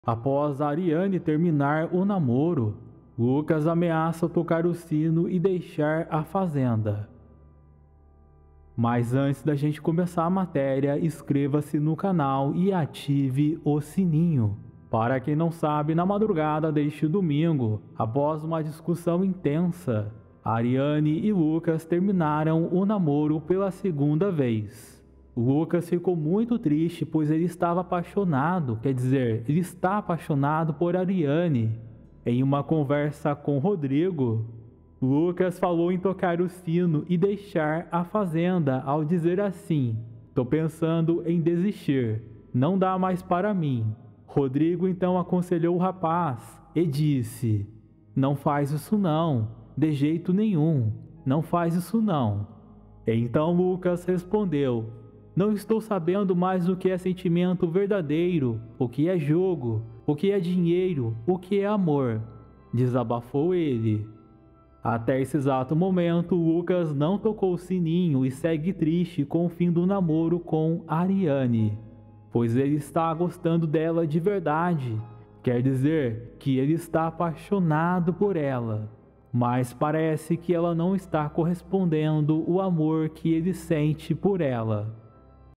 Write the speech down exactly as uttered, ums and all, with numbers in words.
Após Ariane terminar o namoro, Lucas ameaça tocar o sino e deixar a fazenda. Mas antes da gente começar a matéria, inscreva-se no canal e ative o sininho. Para quem não sabe, na madrugada deste domingo, após uma discussão intensa, Ariane e Lucas terminaram o namoro pela segunda vez. Lucas ficou muito triste, pois ele estava apaixonado, quer dizer, ele está apaixonado por Ariane. Em uma conversa com Rodrigo, Lucas falou em tocar o sino e deixar a fazenda ao dizer assim: "Tô pensando em desistir, não dá mais para mim." Rodrigo então aconselhou o rapaz e disse: "Não faz isso não, de jeito nenhum, não faz isso não." Então Lucas respondeu: "Não estou sabendo mais o que é sentimento verdadeiro, o que é jogo, o que é dinheiro, o que é amor." Desabafou ele. Até esse exato momento, Lucas não tocou o sininho e segue triste com o fim do namoro com Ariane, pois ele está gostando dela de verdade. Quer dizer que ele está apaixonado por ela, mas parece que ela não está correspondendo o amor que ele sente por ela.